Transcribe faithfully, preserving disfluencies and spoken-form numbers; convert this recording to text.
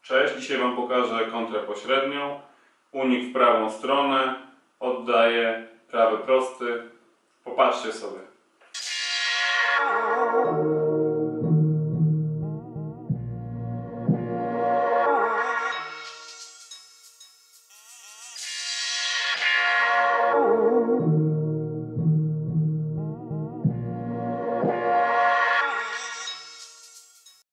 Cześć, dzisiaj Wam pokażę kontrę pośrednią. Unik w prawą stronę, oddaję prawy prosty. Popatrzcie sobie.